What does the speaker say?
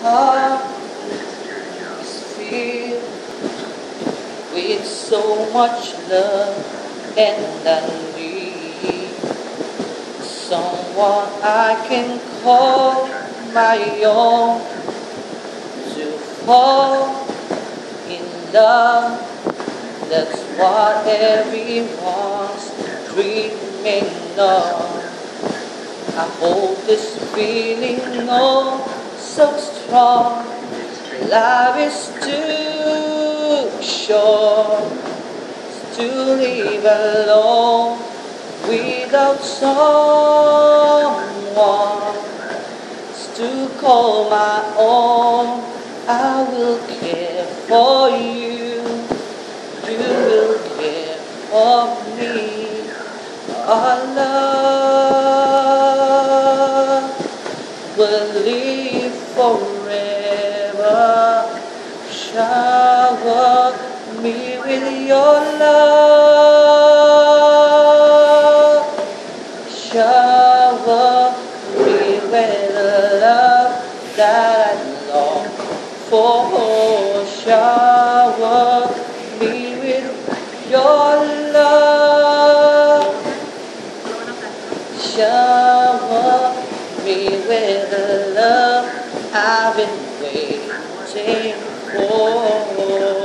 heart is filled with so much love, and I need someone I can call my own, to fall in love. That's what everyone's dreaming of. I hold this feeling oh so strong. Life is too short to live alone without someone to call my own. I will care for you, you will care for me. Our love will live forever. Shower me with your love. Shower me with the love that I long for. Shower me with your love. Shower me with the love I've been waiting for.